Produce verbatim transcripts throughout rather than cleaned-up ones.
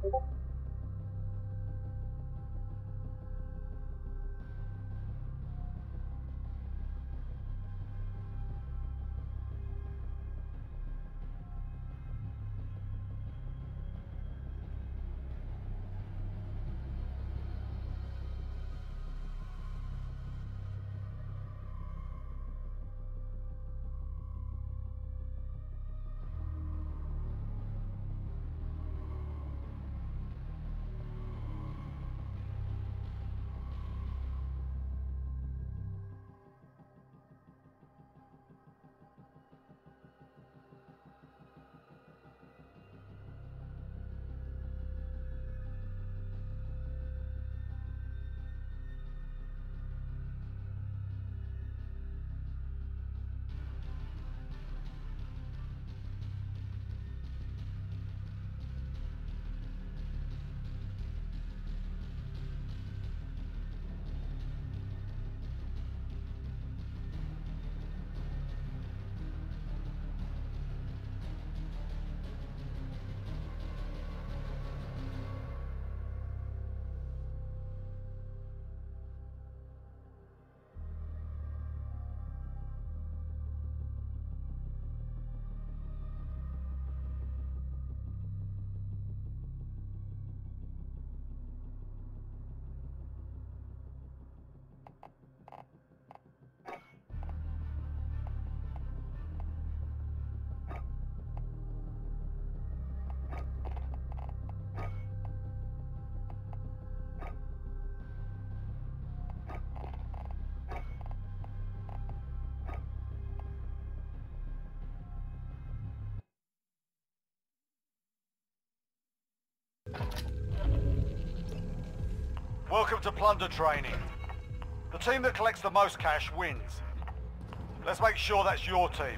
Welcome to plunder training. The team that collects the most cash wins. Let's make sure that's your team.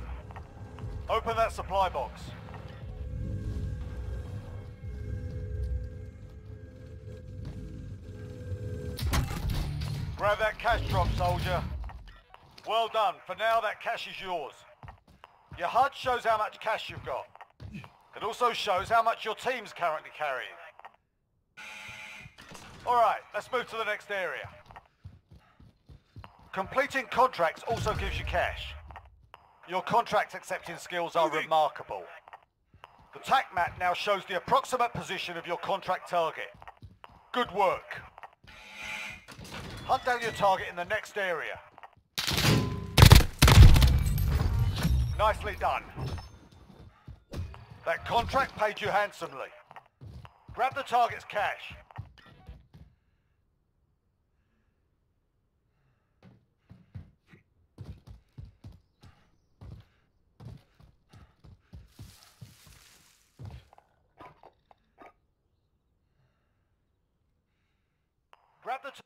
Open that supply box. Grab that cash drop, soldier. Well done. For now, that cash is yours. Your H U D shows how much cash you've got. It also shows how much your team's currently carrying. Alright, let's move to the next area. Completing contracts also gives you cash. Your contract accepting skills are remarkable. The T A C map now shows the approximate position of your contract target. Good work. Hunt down your target in the next area. Nicely done. That contract paid you handsomely. Grab the target's cash. Grab the...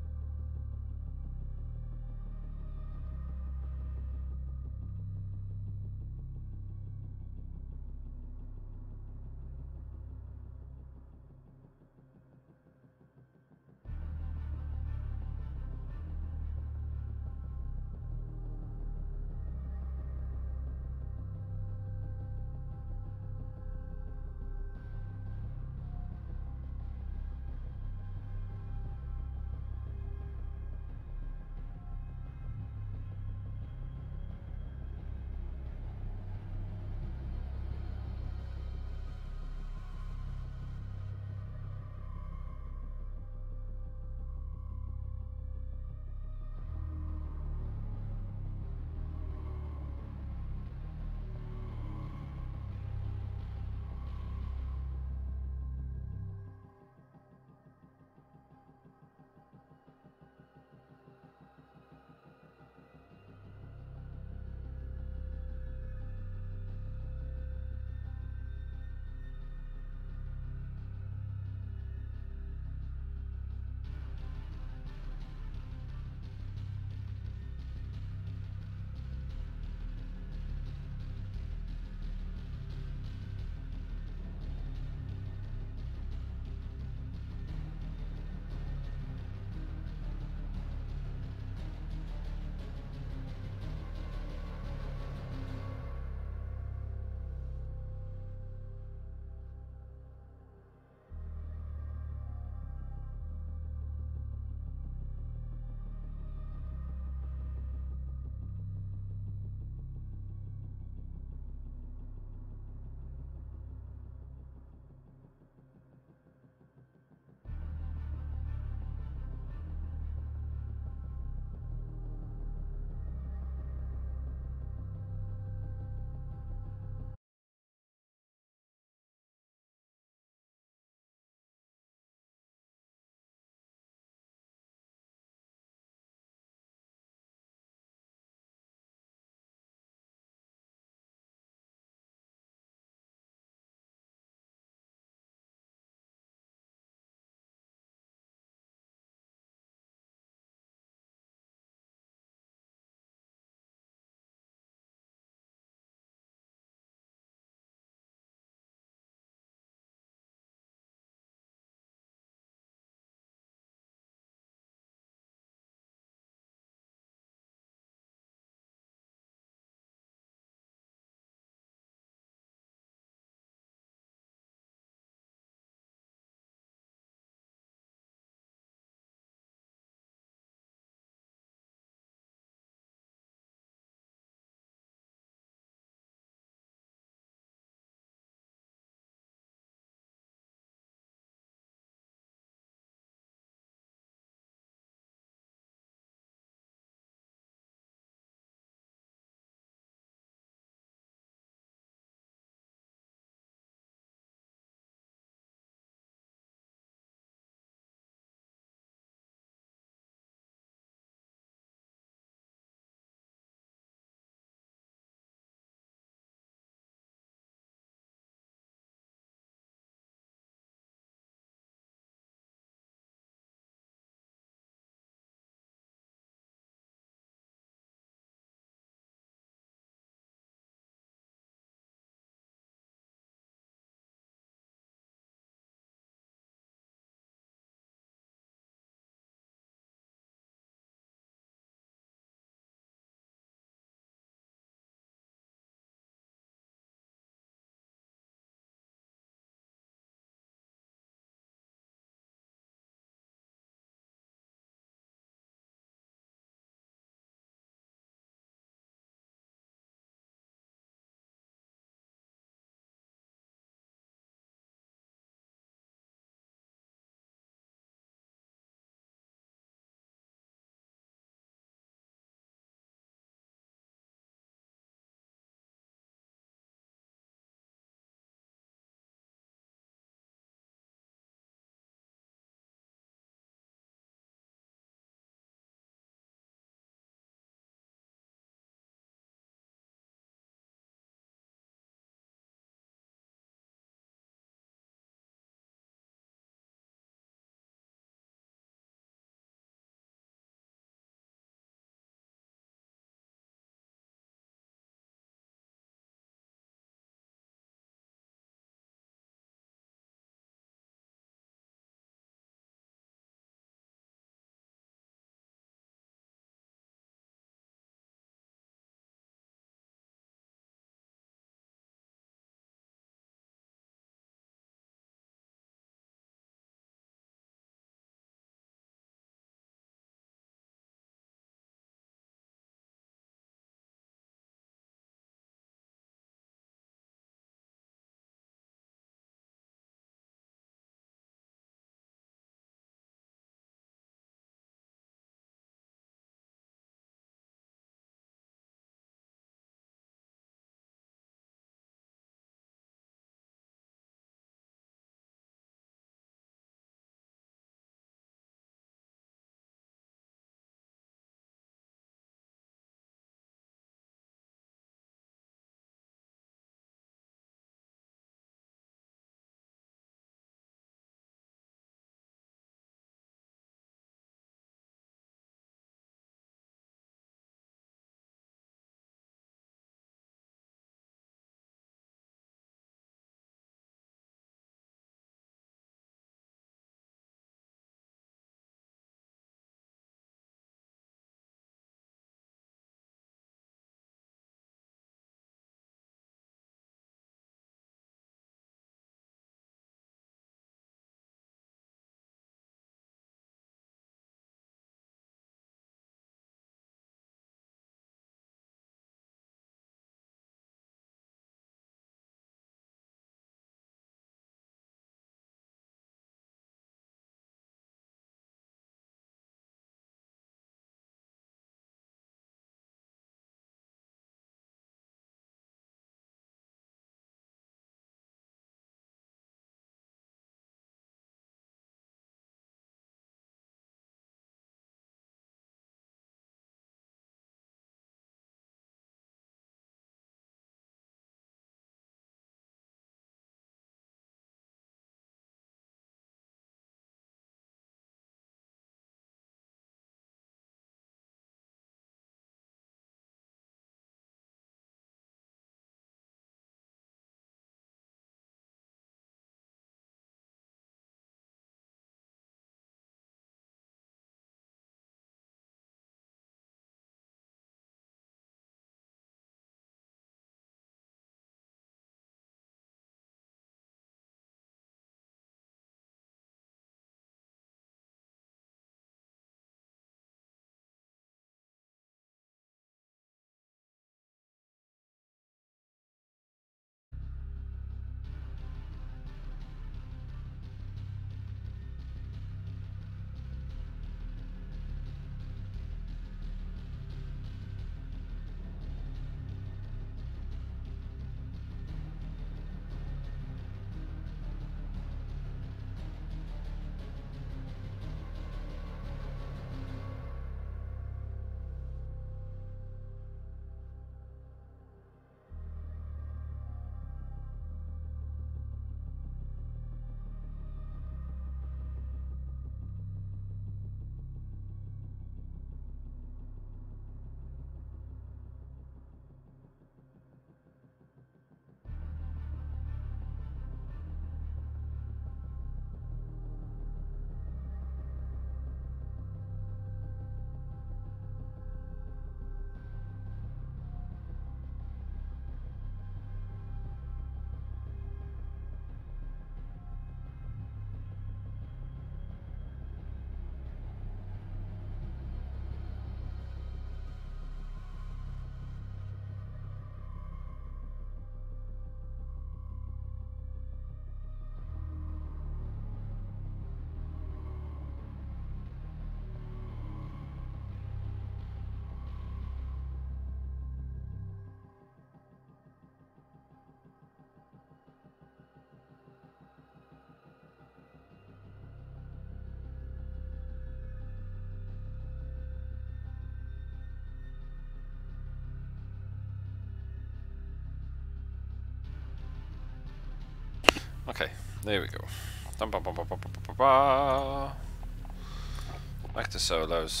Okay, there we go. Dum, ba, ba, ba, ba, ba, ba, ba. Back to solos.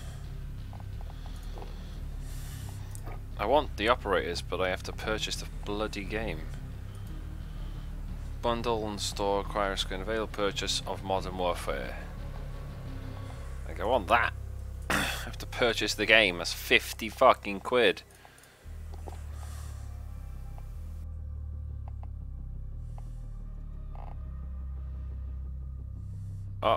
I want the operators, but I have to purchase the bloody game. Bundle and store acquire screen available purchase of Modern Warfare. Like, I want that. I have to purchase the game. That's fifty fucking quid. Oh.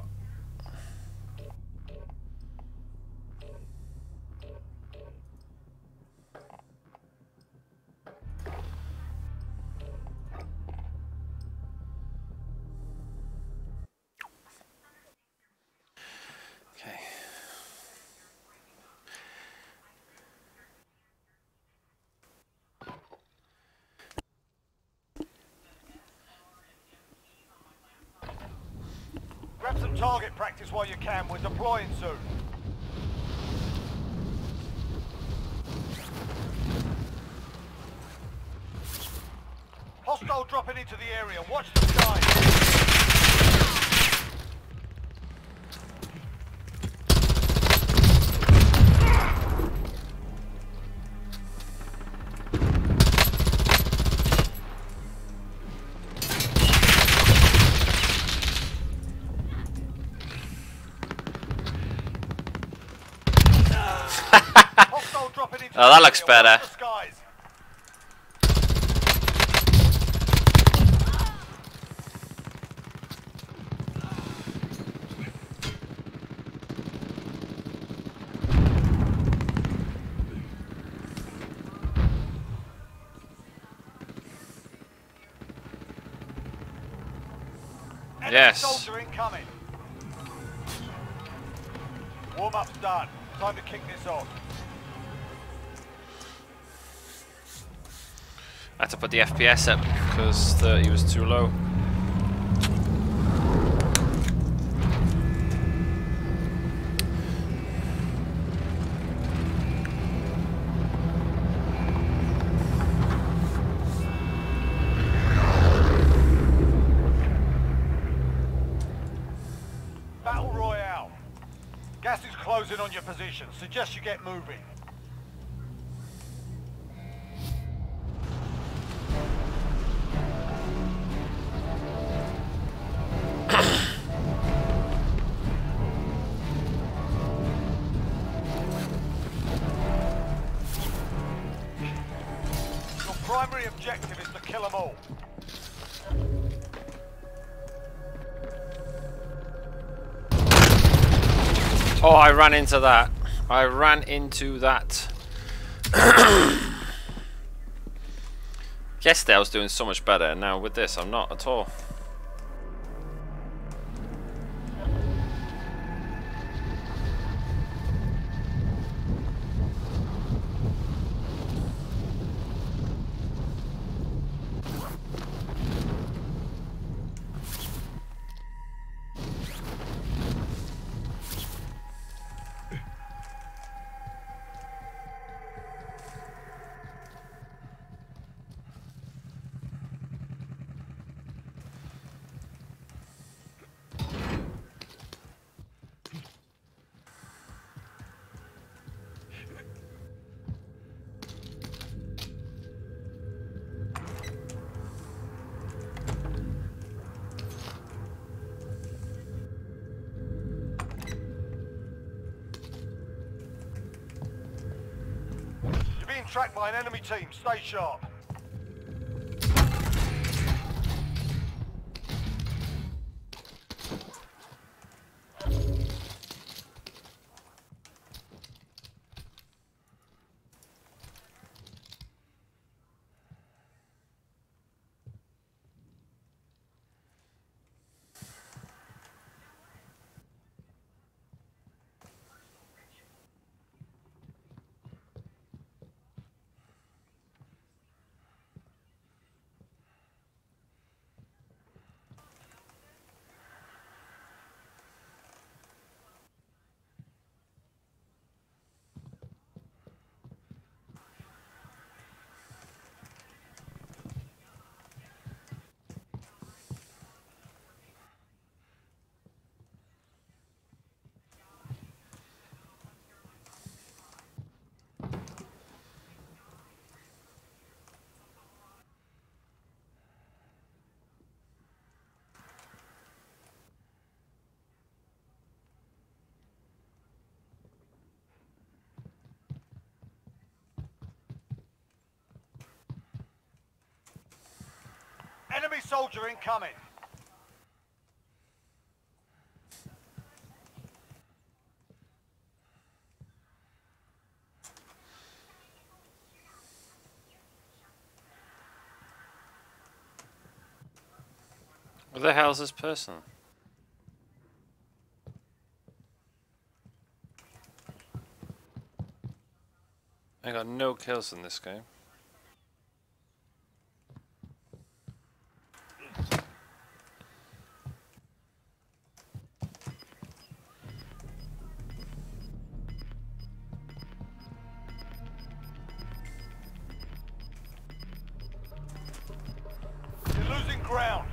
Okay. Grab some target practice while you can. We're deploying soon. Hostile dropping into the area. Watch the skies. Hostile dropping into Oh, that looks the area. better. Watch the skies. Yes. Soldier incoming. Warm-up's done. Time to kick this off. I had to put the F P S up because thirty was too low. Battle Royale. Gas is closing on your position. Suggest you get moving. Your primary objective is to kill them all. Oh, I ran into that. I ran into that. Yesterday I was doing so much better, and now with this I'm not at all. Tracked by an enemy team. Stay sharp. soldier incoming. Where the hell's this person? I got no kills in this game. You're losing ground.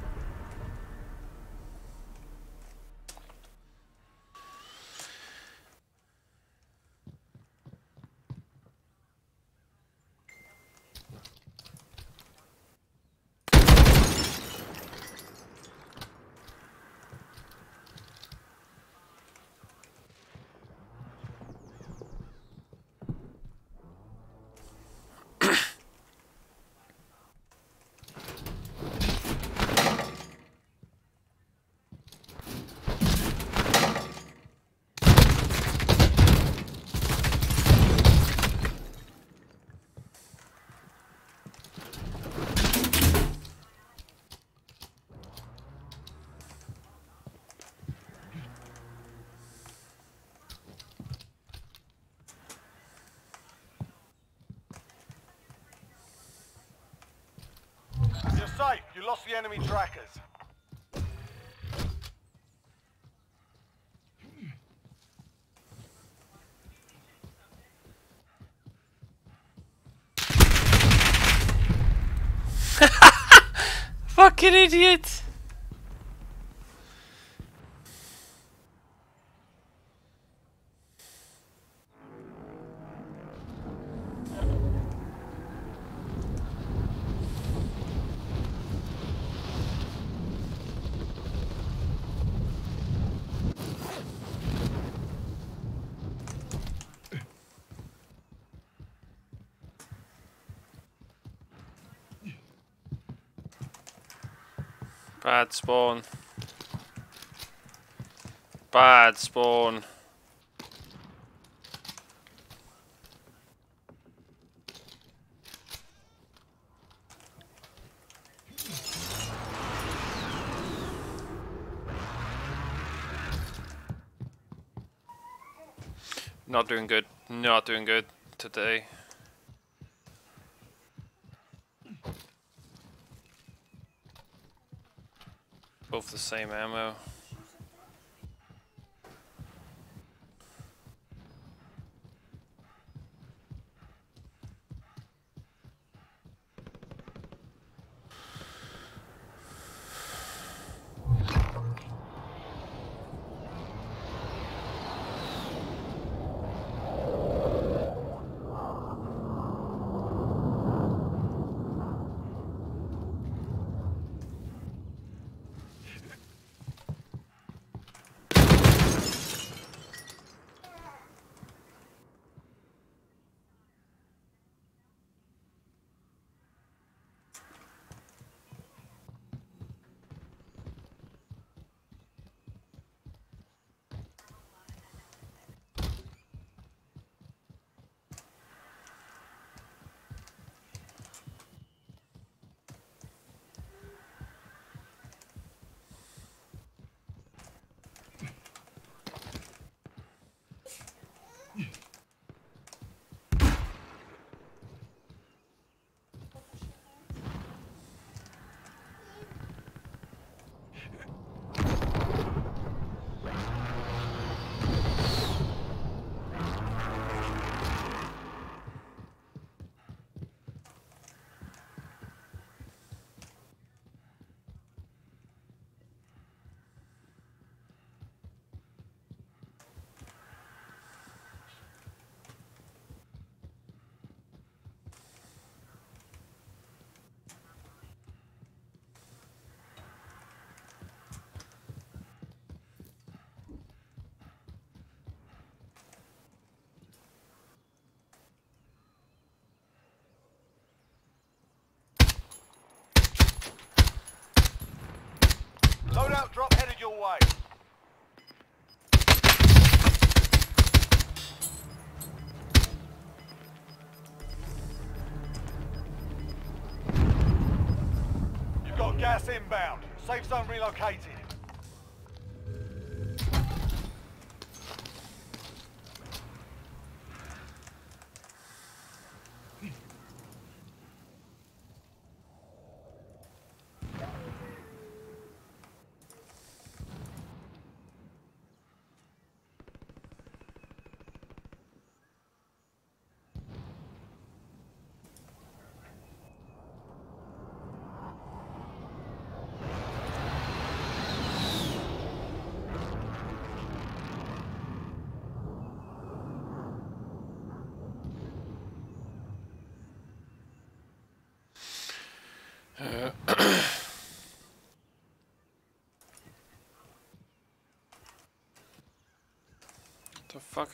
You're safe. You lost the enemy trackers. Fucking idiot! Bad spawn. Bad spawn. Not doing good. Not doing good today. Both the same ammo. way. You've got gas inbound. Safe zone relocated. Uh, the fuck?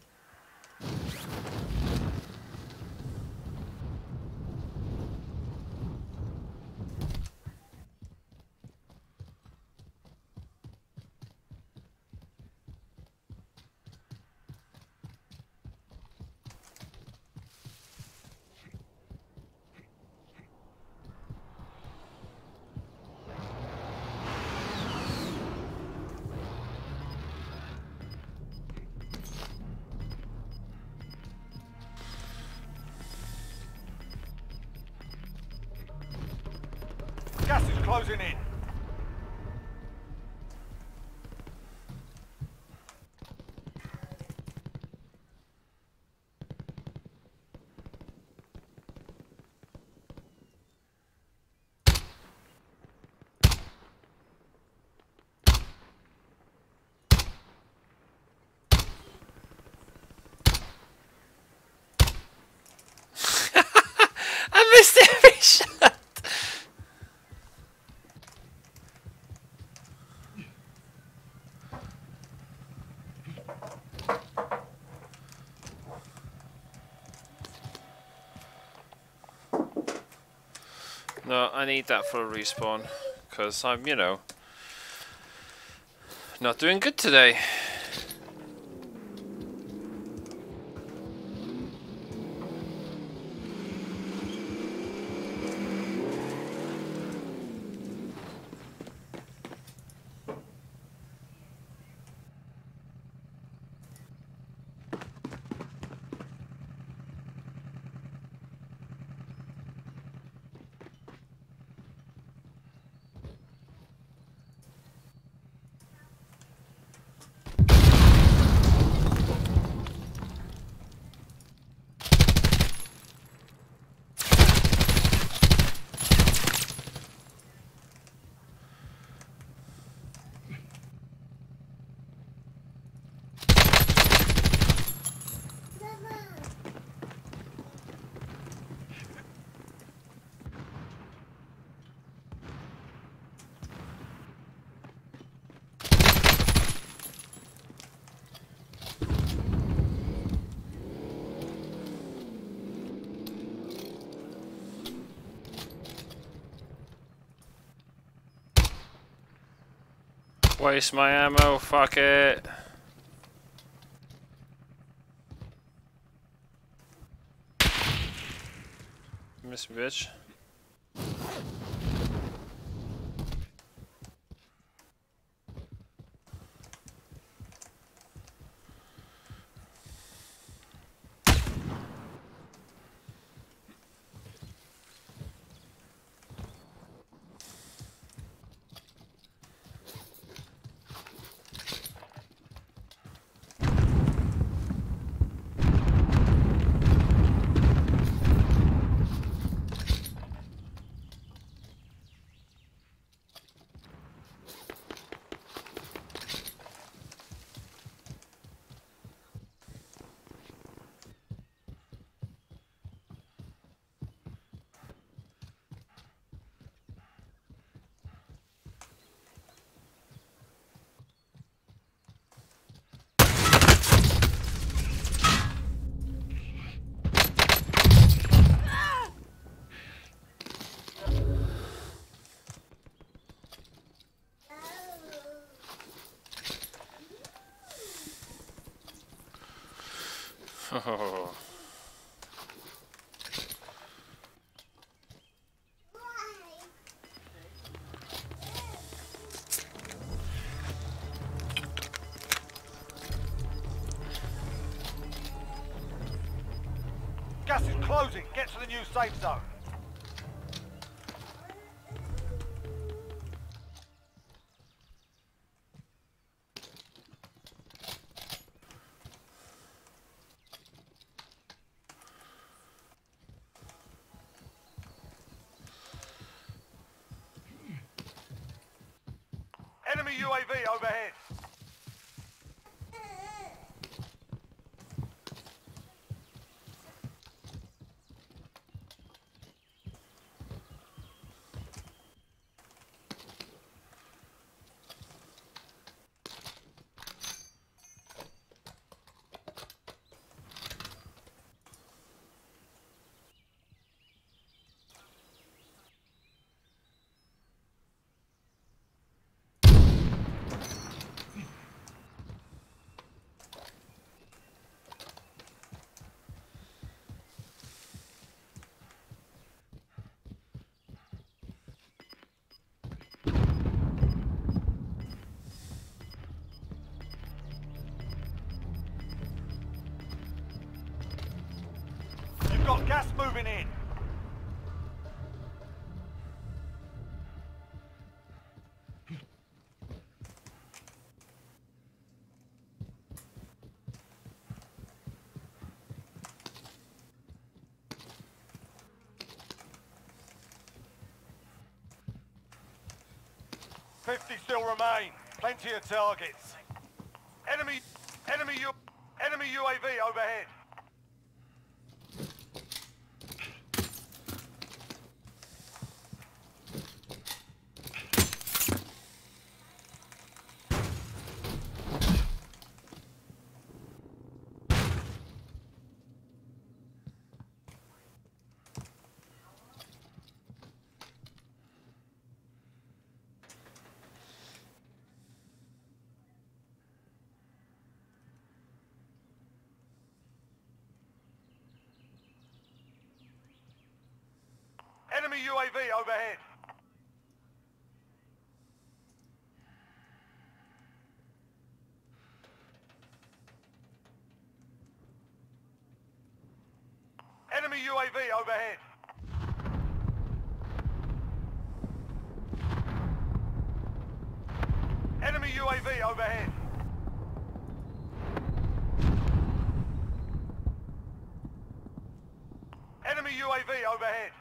Gas is closing in. I missed every shot! No, I need that for a respawn, because I'm, you know, not doing good today. Waste my ammo, fuck it. Miss bitch. Oh. Gas is closing. Get to the new safe zone. Enemy U A V overhead. You've got gas moving in. Fifty still remain. Plenty of targets. Enemy, enemy, U, enemy U A V overhead. Enemy U A V overhead. Enemy U A V overhead. Enemy U A V overhead. Enemy U A V overhead.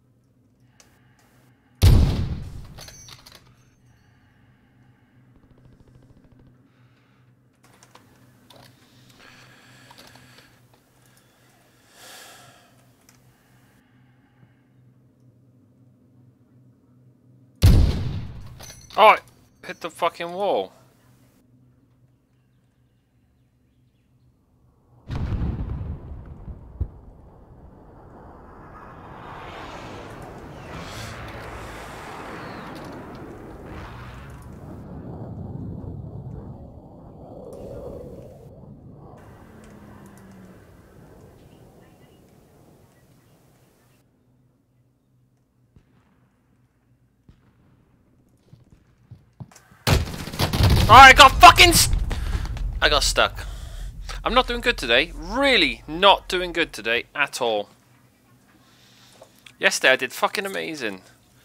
Oh, it hit the fucking wall. Oh, I got fucking st I got stuck. I'm not doing good today. Really not doing good today at all. Yesterday I did fucking amazing.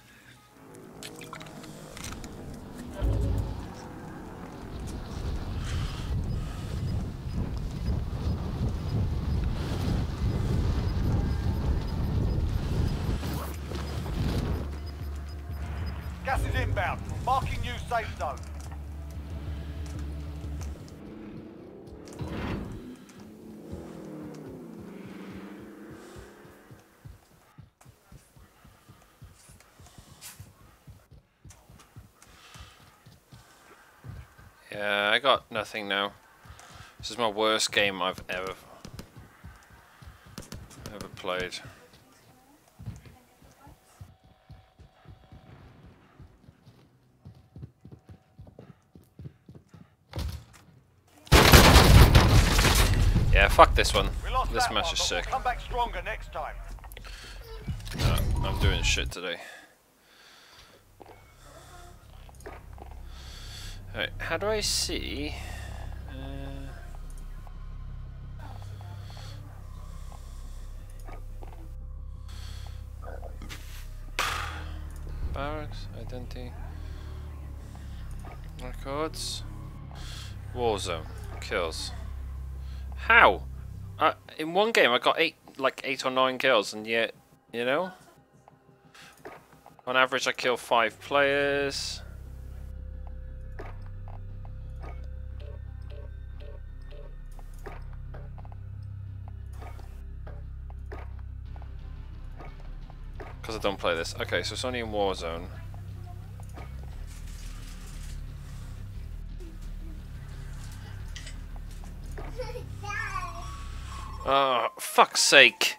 Gas is inbound. Marking new safe zone. Yeah, I got nothing now. This is my worst game I've ever ever played. Yeah, fuck this one. We lost lost This that match one, is but we'll sick. come back stronger next time. No, I'm doing shit today. Alright, how do I see? Uh, barracks, identity, records, Warzone, kills. How? Uh, in one game I got eight, like eight or nine kills, and yet, you know, on average I kill five players. Because I don't play this. Okay, so it's only in Warzone. Oh, fuck's sake.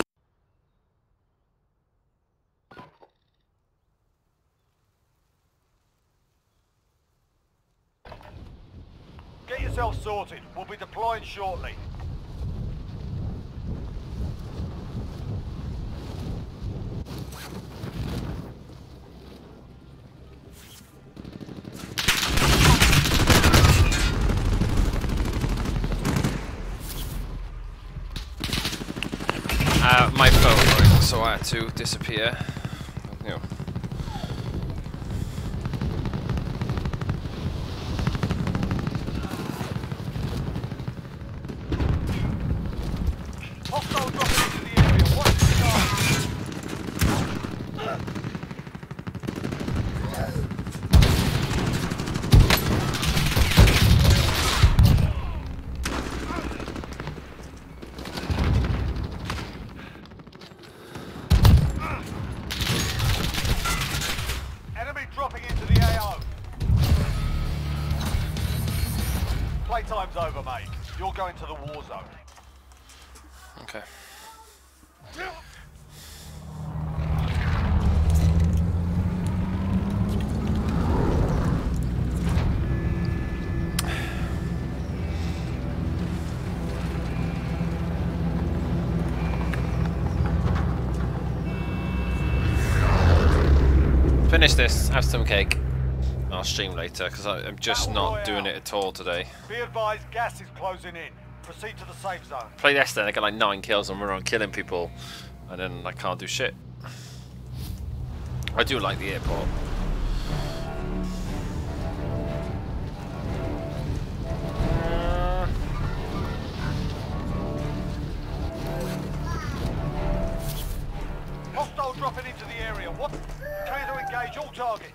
Get yourself sorted. We'll be deploying shortly. Uh, my phone rang, so I had to disappear. You know. Hostile dropping into the area. Watch the sky. Enemy dropping into the A O. Playtime's over, mate. You're going to the war zone. Okay. Finish this, have some cake. I'll stream later because I'm just not doing it at all today. Be advised, gas is closing in. Proceed to the safe zone. Played yesterday, I got like nine kills and we're on killing people, and then I can't do shit. I do like the airport. Hostile dropping into the area. What? Clear to engage all targets.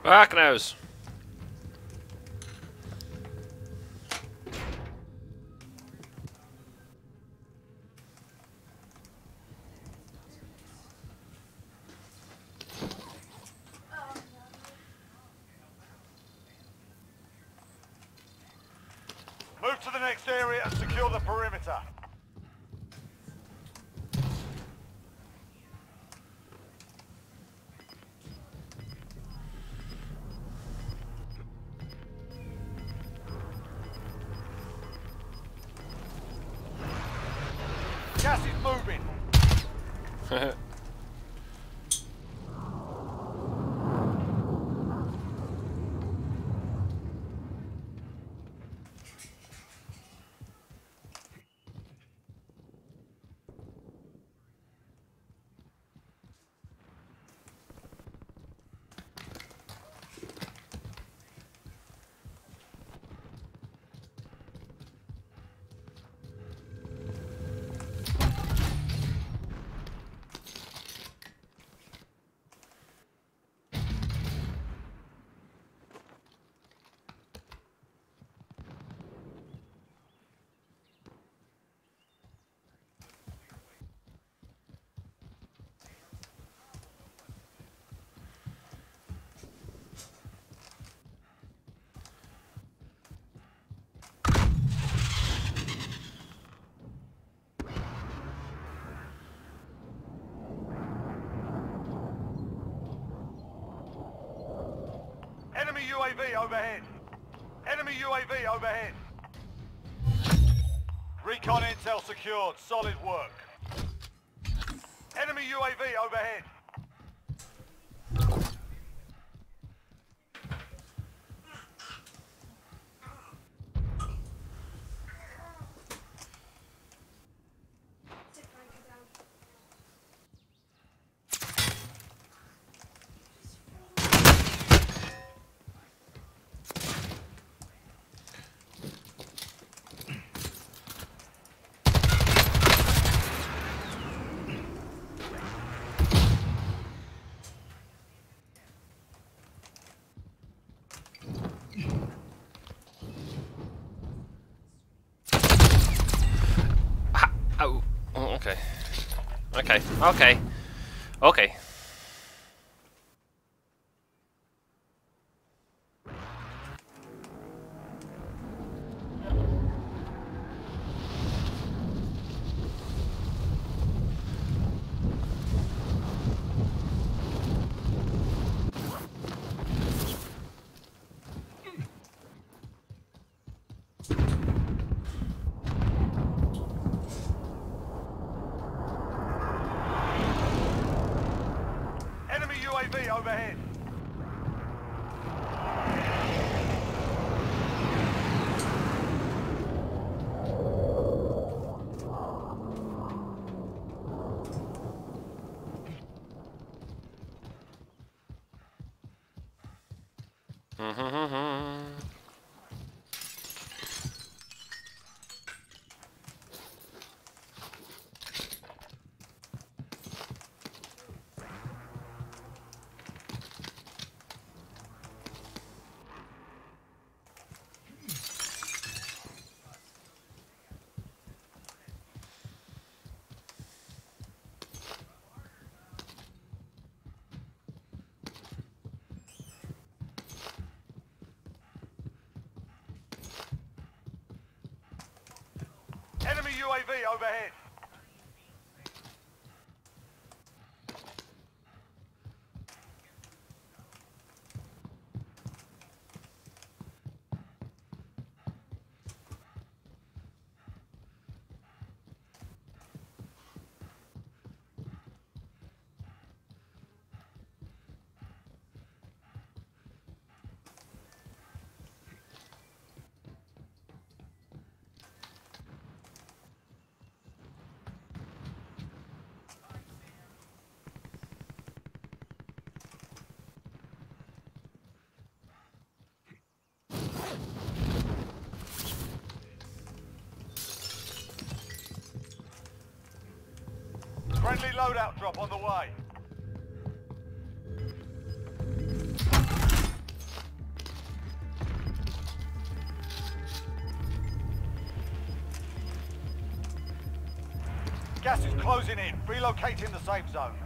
Fuck knows. Move to the next area and secure the perimeter. Gas is moving. Enemy U A V overhead. Enemy U A V overhead. Recon intel secured. Solid work. Enemy U A V overhead. Oh, oh, okay. Okay, okay. Okay. Enemy U A V overhead. Enemy U A V overhead. Friendly loadout drop on the way. Gas is closing in. Relocating the safe zone.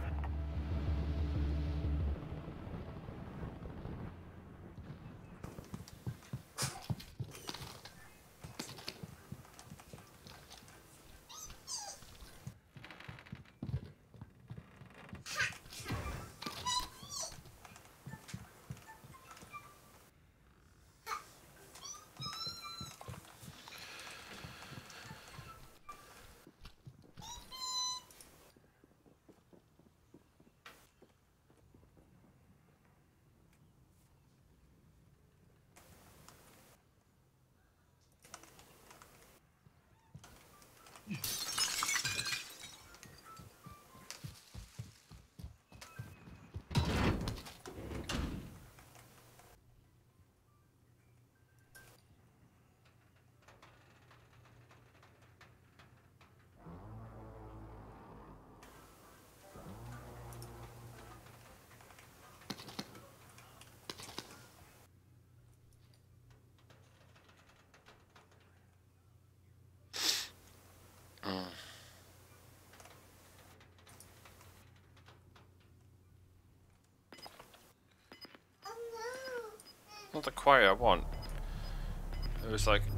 Not the quarry I want. It was like...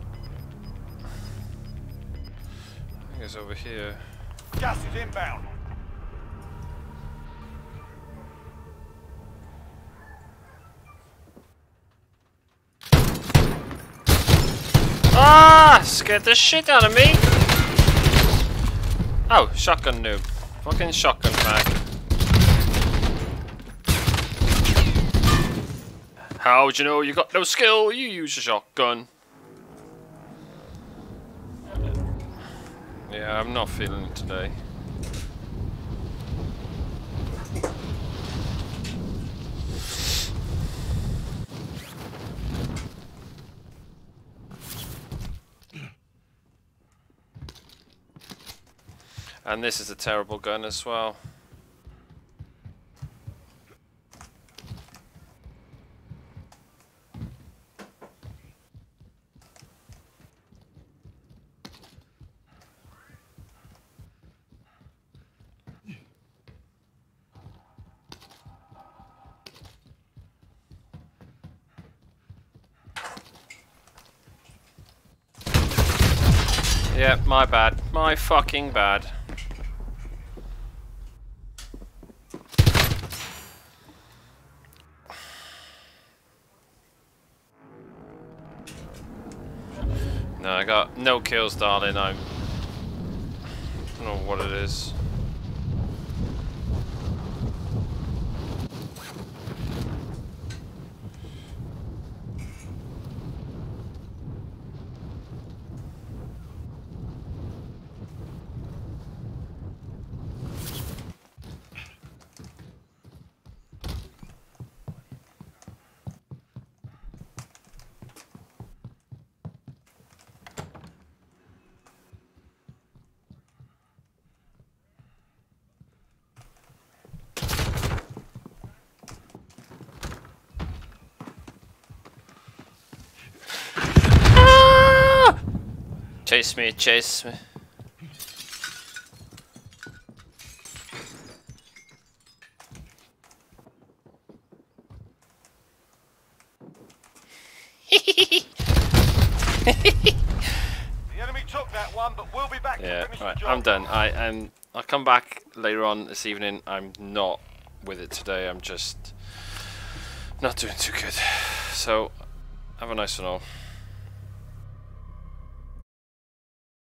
I think it's over here. Gas is inbound. Ah! Scared the shit out of me! Oh, shotgun noob. Fucking shotgun mag. How'd you know you got no skill? You use a shotgun. Yeah, I'm not feeling it today. And this is a terrible gun as well. Yeah, my bad. My fucking bad. No, I got no kills, darling. I'm... I don't know what it is. Chase me, chase me. The enemy took that one, but we'll be back Yeah, to finish right, the job. I'm done. I am. I'll come back later on this evening. I'm not with it today. I'm just not doing too good. So, have a nice one all.